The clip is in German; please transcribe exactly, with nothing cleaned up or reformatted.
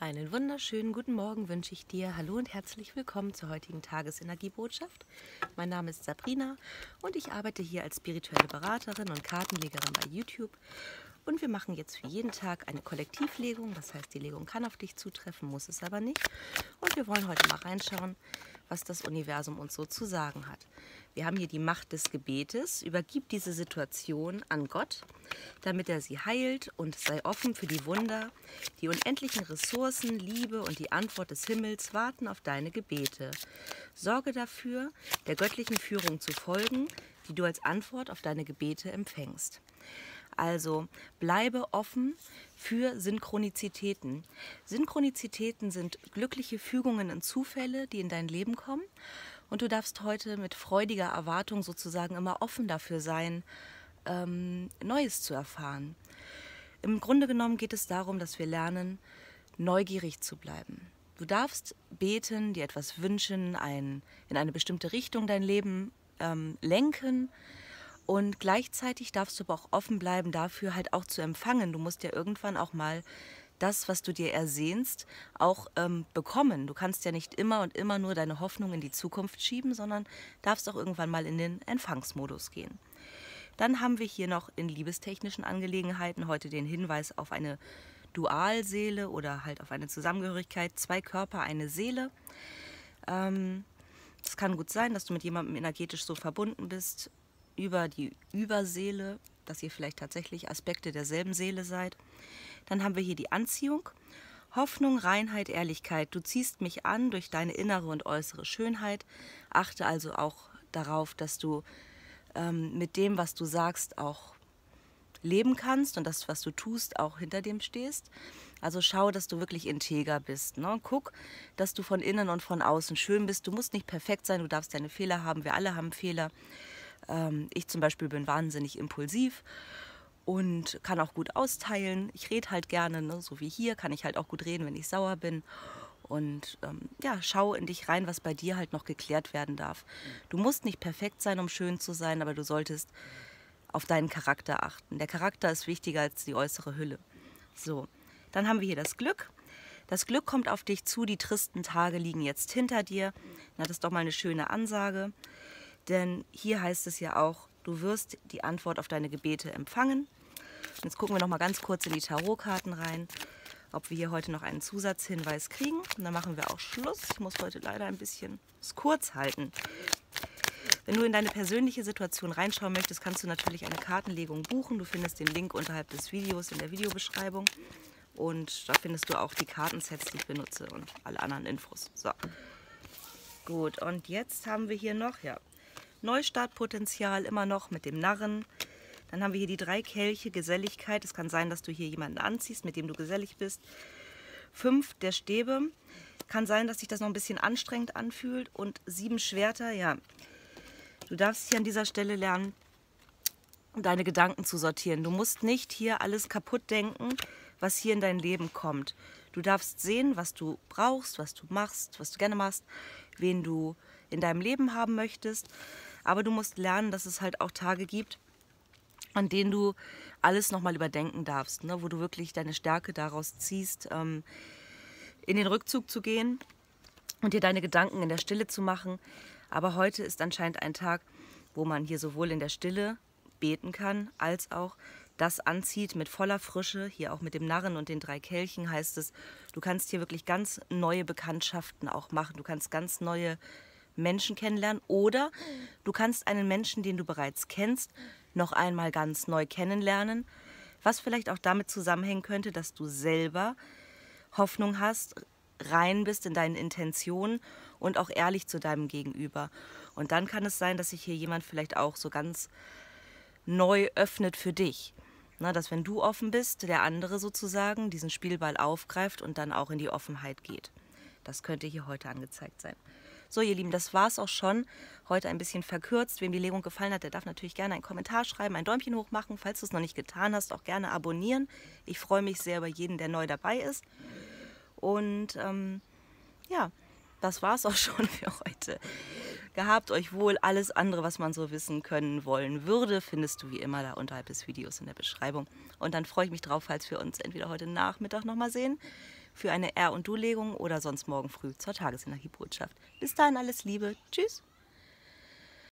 Einen wunderschönen guten Morgen wünsche ich dir. Hallo und herzlich willkommen zur heutigen Tagesenergiebotschaft. Mein Name ist Sabrina und ich arbeite hier als spirituelle Beraterin und Kartenlegerin bei YouTube. Und wir machen jetzt für jeden Tag eine Kollektivlegung. Das heißt, die Legung kann auf dich zutreffen, muss es aber nicht. Und wir wollen heute mal reinschauen, was das Universum uns so zu sagen hat. Wir haben hier die Macht des Gebetes. Übergib diese Situation an Gott, damit er sie heilt, und sei offen für die Wunder. Die unendlichen Ressourcen, Liebe und die Antwort des Himmels warten auf deine Gebete. Sorge dafür, der göttlichen Führung zu folgen, die du als Antwort auf deine Gebete empfängst. Also bleibe offen für Synchronizitäten. Synchronizitäten sind glückliche Fügungen und Zufälle, die in dein Leben kommen. Und du darfst heute mit freudiger Erwartung sozusagen immer offen dafür sein, ähm, Neues zu erfahren. Im Grunde genommen geht es darum, dass wir lernen, neugierig zu bleiben. Du darfst beten, dir etwas wünschen, ein, in eine bestimmte Richtung dein Leben ähm, lenken. Und gleichzeitig darfst du aber auch offen bleiben dafür, halt auch zu empfangen. Du musst ja irgendwann auch mal das, was du dir ersehnst, auch ähm, bekommen. Du kannst ja nicht immer und immer nur deine Hoffnung in die Zukunft schieben, sondern darfst auch irgendwann mal in den Empfangsmodus gehen. Dann haben wir hier noch in liebestechnischen Angelegenheiten heute den Hinweis auf eine Dualseele oder halt auf eine Zusammengehörigkeit, zwei Körper, eine Seele. Ähm, es kann gut sein, dass du mit jemandem energetisch so verbunden bist, über die Überseele, dass ihr vielleicht tatsächlich Aspekte derselben Seele seid. Dann haben wir hier die Anziehung. Hoffnung, Reinheit, Ehrlichkeit. Du ziehst mich an durch deine innere und äußere Schönheit. Achte also auch darauf, dass du ähm, mit dem, was du sagst, auch leben kannst und das, was du tust, auch hinter dem stehst. Also schau, dass du wirklich integer bist. Ne? Guck, dass du von innen und von außen schön bist. Du musst nicht perfekt sein, du darfst deine Fehler haben. Wir alle haben Fehler. Ich zum Beispiel bin wahnsinnig impulsiv und kann auch gut austeilen. Ich rede halt gerne, ne? So wie hier, kann ich halt auch gut reden, wenn ich sauer bin. Und ähm, ja, schau in dich rein, was bei dir halt noch geklärt werden darf. Du musst nicht perfekt sein, um schön zu sein, aber du solltest auf deinen Charakter achten. Der Charakter ist wichtiger als die äußere Hülle. So, dann haben wir hier das Glück. Das Glück kommt auf dich zu, die tristen Tage liegen jetzt hinter dir. Na, das ist doch mal eine schöne Ansage. Denn hier heißt es ja auch, du wirst die Antwort auf deine Gebete empfangen. Jetzt gucken wir noch mal ganz kurz in die Tarotkarten rein, ob wir hier heute noch einen Zusatzhinweis kriegen. Und dann machen wir auch Schluss. Ich muss heute leider ein bisschen es kurz halten. Wenn du in deine persönliche Situation reinschauen möchtest, kannst du natürlich eine Kartenlegung buchen. Du findest den Link unterhalb des Videos in der Videobeschreibung. Und da findest du auch die Kartensets, die ich benutze und alle anderen Infos. So. Gut, und jetzt haben wir hier noch, ja, Neustartpotenzial immer noch mit dem Narren. Dann haben wir hier die drei Kelche, Geselligkeit. Es kann sein, dass du hier jemanden anziehst, mit dem du gesellig bist. Fünf, der Stäbe. Kann sein, dass sich das noch ein bisschen anstrengend anfühlt. Und sieben Schwerter, ja. Du darfst hier an dieser Stelle lernen, deine Gedanken zu sortieren. Du musst nicht hier alles kaputt denken, was hier in dein Leben kommt. Du darfst sehen, was du brauchst, was du machst, was du gerne machst, wen du in deinem Leben haben möchtest. Aber du musst lernen, dass es halt auch Tage gibt, an denen du alles nochmal überdenken darfst, ne? Wo du wirklich deine Stärke daraus ziehst, ähm, in den Rückzug zu gehen und dir deine Gedanken in der Stille zu machen. Aber heute ist anscheinend ein Tag, wo man hier sowohl in der Stille beten kann, als auch das anzieht mit voller Frische. Hier auch mit dem Narren und den drei Kelchen heißt es, du kannst hier wirklich ganz neue Bekanntschaften auch machen. Du kannst ganz neue Menschen kennenlernen oder du kannst einen Menschen, den du bereits kennst, noch einmal ganz neu kennenlernen, was vielleicht auch damit zusammenhängen könnte, dass du selber Hoffnung hast, rein bist in deinen Intentionen und auch ehrlich zu deinem Gegenüber. Und dann kann es sein, dass sich hier jemand vielleicht auch so ganz neu öffnet für dich. Na, dass wenn du offen bist, der andere sozusagen diesen Spielball aufgreift und dann auch in die Offenheit geht. Das könnte hier heute angezeigt sein. So, ihr Lieben, das war es auch schon. Heute ein bisschen verkürzt. Wem die Legung gefallen hat, der darf natürlich gerne einen Kommentar schreiben, ein Däumchen hoch machen. Falls du es noch nicht getan hast, auch gerne abonnieren. Ich freue mich sehr über jeden, der neu dabei ist. Und ähm, ja, das war es auch schon für heute. Gehabt euch wohl. Alles andere, was man so wissen können wollen würde, findest du wie immer da unterhalb des Videos in der Beschreibung. Und dann freue ich mich drauf, falls wir uns entweder heute Nachmittag nochmal sehen. für eine R- und Du-Legung oder sonst morgen früh zur Tagesenergiebotschaft. Bis dahin alles Liebe. Tschüss.